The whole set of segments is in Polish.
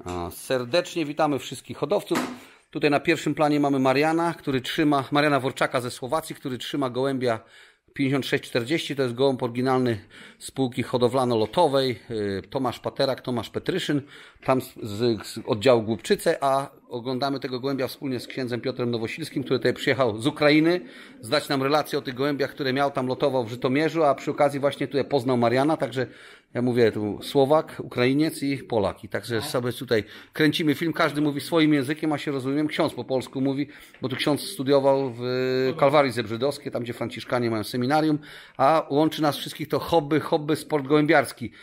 Serdecznie witamy wszystkich hodowców. Tutaj na pierwszym planie mamy Mariana, Mariana Worczaka ze Słowacji, który trzyma gołębia 5640. To jest gołąb oryginalny spółki hodowlano-lotowej. Tomasz Paterak, Tomasz Petryszyn, tam z oddziału Głubczyce, a oglądamy tego gołębia wspólnie z księdzem Piotrem Nowosilskim, który tutaj przyjechał z Ukrainy, zdać nam relację o tych gołębiach, które miał tam, lotował w Żytomierzu, a przy okazji właśnie tutaj poznał Mariana, także ja mówię tu Słowak, Ukrainiec i Polak. I także sobie tutaj kręcimy film, każdy mówi swoim językiem, a się rozumiem, ksiądz po polsku mówi, bo tu ksiądz studiował w Kalwarii Zebrzydowskiej, tam gdzie franciszkanie mają seminarium, a łączy nas wszystkich to hobby, sport gołębiarski.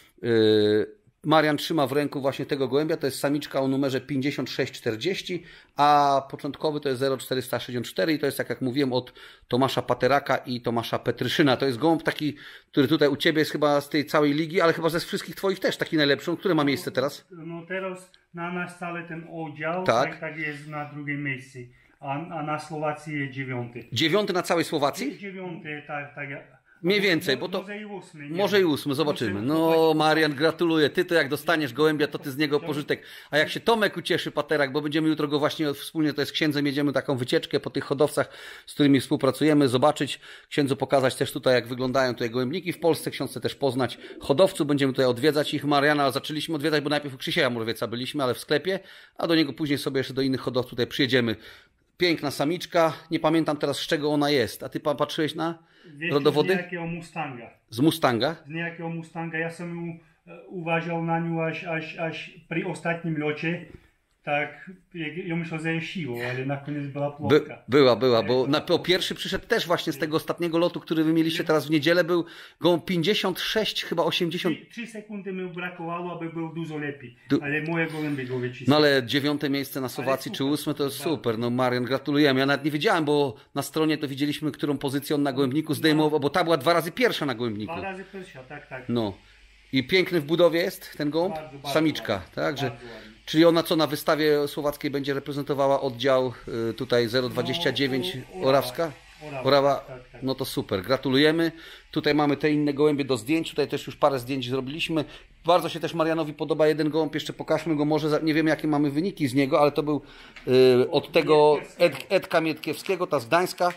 Marian trzyma w ręku właśnie tego gołębia, to jest samiczka o numerze 5640, a początkowy to jest 0464 i to jest, tak jak mówiłem, od Tomasza Pateraka i Tomasza Petryszyna. To jest gołąb taki, który tutaj u Ciebie jest chyba z tej całej ligi, ale chyba ze wszystkich Twoich też taki najlepszy. Które ma miejsce teraz? No teraz na nasz cały ten oddział, tak jest na drugim miejscu, a na Słowacji jest 9. 9 na całej Słowacji? 9, tak. Mniej więcej, bo to... Może i 8, zobaczymy. No Marian, gratuluję. Ty to jak dostaniesz gołębia, to ty z niego pożytek. A jak się Tomek ucieszy, Paterak, bo będziemy jutro go właśnie wspólnie, to jest księdzem, jedziemy taką wycieczkę po tych hodowcach, z którymi współpracujemy, zobaczyć, księdzu pokazać też tutaj, jak wyglądają tutaj gołębniki w Polsce, ksiądz też poznać hodowców, będziemy tutaj odwiedzać ich. Mariana zaczęliśmy odwiedzać, bo najpierw u Krzysieja Murowieca byliśmy, ale w sklepie, a do niego później sobie jeszcze do innych hodowców tutaj przyjedziemy. Piękna samiczka, nie pamiętam teraz, z czego ona jest. A ty patrzyłeś na rodowody? Z niejakiego Mustanga. Z Mustanga? Z niejakiego Mustanga. Ja sam ją uważał na nią aż przy ostatnim locie. Tak, ja myślę, że jest siłą, ale na koniec była płotka. Była, bo pierwszy przyszedł też właśnie z tego ostatniego lotu, który wy mieliście teraz w niedzielę, był gołąb 56, chyba 80. 3 sekundy mi brakowało, aby był dużo lepiej, ale moje gołębie go wycisnęły. No ale 9 miejsce na Słowacji czy 8 to jest super. No Marian, gratulujemy. Ja nawet nie wiedziałem, bo na stronie to widzieliśmy, którą pozycję on na gołębniku zdejmował, bo ta była 2 razy pierwsza na gołębniku. 2 razy pierwsza, tak. No. I piękny w budowie jest ten gołąb? Bardzo samiczka, ładny, tak? Czyli ona co, na wystawie słowackiej będzie reprezentowała oddział tutaj 029 Orawska? Orawa, tak. No to super, gratulujemy. Tutaj mamy te inne gołębie do zdjęć, tutaj też już parę zdjęć zrobiliśmy. Bardzo się też Marianowi podoba jeden gołąb, jeszcze pokażmy go może, nie wiem jakie mamy wyniki z niego, ale to był od tego Edka Mietkiewskiego, ta z Gdańska.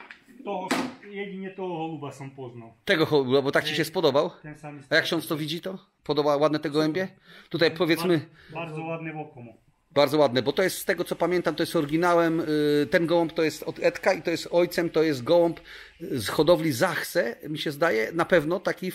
Jedynie tego holuba sam poznał. Tego holuba, bo tak Ci się spodobał? A jak ksiądz to widzi to? Podoba ładne te gołębie? Tutaj powiedzmy... Bardzo ładne w oko. Bardzo ładne, bo to jest z tego co pamiętam, to jest oryginałem, ten gołąb to jest od Edka i to jest ojcem, to jest gołąb z hodowli Zachse, mi się zdaje, na pewno taki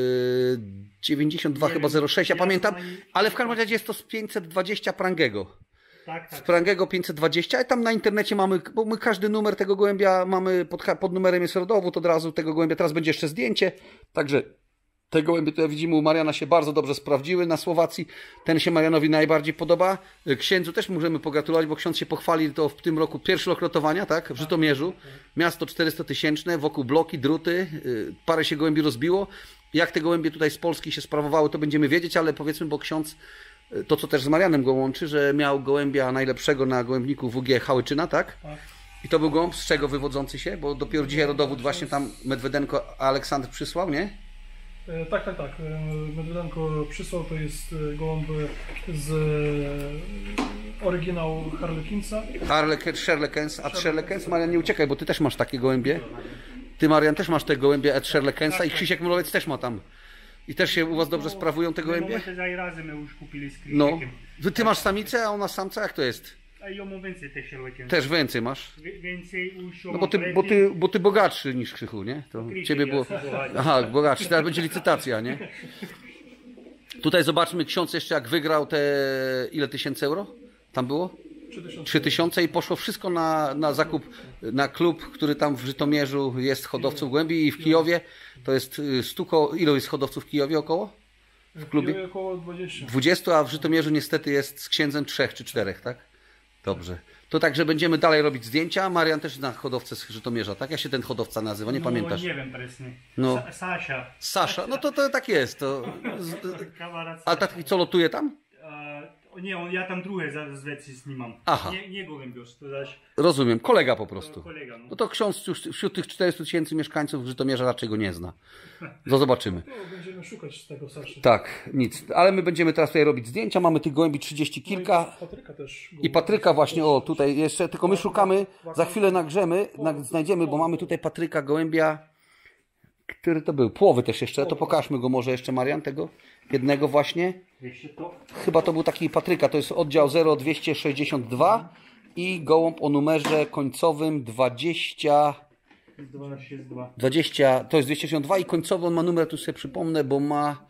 92 chyba 06, ja pamiętam, ale w każdym razie jest to z 520 Prangego. Tak. Z Prangego 520, a tam na internecie mamy, bo my każdy numer tego gołębia mamy, pod numerem jest rodowód od razu tego gołębia, teraz będzie jeszcze zdjęcie, także te gołębie, które widzimy u Mariana, się bardzo dobrze sprawdziły na Słowacji, ten się Marianowi najbardziej podoba. Księdzu też możemy pogratulować, bo ksiądz się pochwalił, to w tym roku pierwszy rok lotowania, tak, w Żytomierzu, miasto 400-tysięczne, wokół bloki, druty, parę się gołębi rozbiło. Jak te gołębie tutaj z Polski się sprawowały, to będziemy wiedzieć, ale powiedzmy, bo ksiądz, to co też z Marianem go łączy, że miał gołębia najlepszego na gołębniku WG Hałyczyna, tak? I to był gołąb z czego wywodzący się? Bo dopiero dzisiaj rodowód właśnie tam Medwedenko Aleksandr przysłał, nie? Tak. Medwedenko przysłał, to jest gołąb z oryginału Harlekinsa. Ad Sherleckens. Marian, nie uciekaj, bo ty też masz takie gołębie. Ty, Marian, też masz te gołębie Ad Sherleckensa i Krzysiek Murowiec też ma tam. I też się u was dobrze sprawują te gołębie? Razem już kupili z Krzysikiem. No. Ty masz samicę, a ona samca? Jak to jest? A ja mam więcej też Sherleckens. Też więcej masz? Więcej już. No bo ty bogatszy niż Krzychu, nie? To ciebie było... Aha, bogatszy. Teraz będzie licytacja, nie? Tutaj zobaczmy, ksiądz jeszcze jak wygrał te... Ile tysięcy euro? Tam było? 3000 i poszło wszystko na zakup, na klub, który tam w Żytomierzu jest hodowców gołębi i w Kijowie. To jest ile jest hodowców w Kijowie około? W klubie? Około 20. 20, a w Żytomierzu niestety jest z księdzem 3 czy 4, tak? Dobrze. To także będziemy dalej robić zdjęcia. Marian też na hodowcę z Żytomierza, tak? Jak się ten hodowca nazywa? Nie pamiętasz? Nie wiem presnie. No. Sasza. No to tak jest. A taki co lotuje tam? Nie, ja tam drugie z wersji snimam. Aha. Nie gołębiosz, to zaś Rozumiem, kolega po prostu. kolega. No. No to ksiądz już wśród tych 400 000 mieszkańców Żytomierza raczej go nie zna. To zobaczymy. To będziemy szukać tego starszego. Tak, nic. Ale my będziemy teraz tutaj robić zdjęcia. Mamy tych gołębi 30 kilka. Patryka też. I Patryka właśnie, o tutaj jeszcze, tylko my szukamy, za chwilę nagrzemy, znajdziemy, bo mamy tutaj Patryka gołębia, który to był, Płowy też jeszcze, to pokażmy go może jeszcze, Marian, tego jednego właśnie. Wiecie to? Chyba to był taki Patryka, to jest oddział 0262 i gołąb o numerze końcowym 20, to jest 262 i końcowy on ma numer, tu sobie przypomnę, bo ma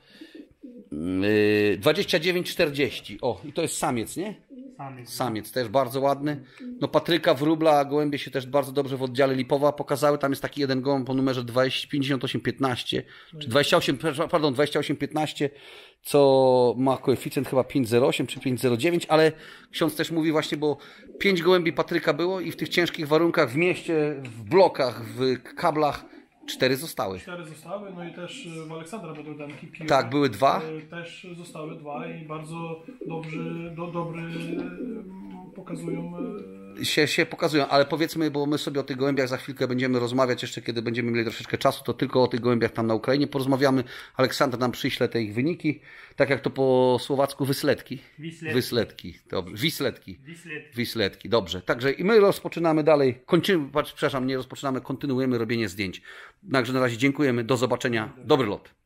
2940. O, i to jest samiec, nie? Samiec też bardzo ładny. No Patryka, wróbla, gołębie się też bardzo dobrze w oddziale Lipowa pokazały. Tam jest taki jeden gołąb o numerze 5815, czy 2815, co ma koeficjent chyba 508 czy 509, ale ksiądz też mówi właśnie, bo 5 gołębi Patryka było i w tych ciężkich warunkach w mieście, w blokach, w kablach 4 zostały. 4 zostały, no i też w Aleksandra Medrudenki. Tak, były 2. Też zostały 2 i bardzo dobry pokazują. Się pokazują, ale powiedzmy, bo my sobie o tych gołębiach za chwilkę będziemy rozmawiać, jeszcze kiedy będziemy mieli troszeczkę czasu, to tylko o tych gołębiach tam na Ukrainie porozmawiamy. Aleksander nam przyśle te ich wyniki, tak jak to po słowacku wysletki. Wysletki. Dobrze. Wisletki, dobrze. Także i my rozpoczynamy dalej, kontynuujemy robienie zdjęć. Także na razie dziękujemy, do zobaczenia, dobry lot.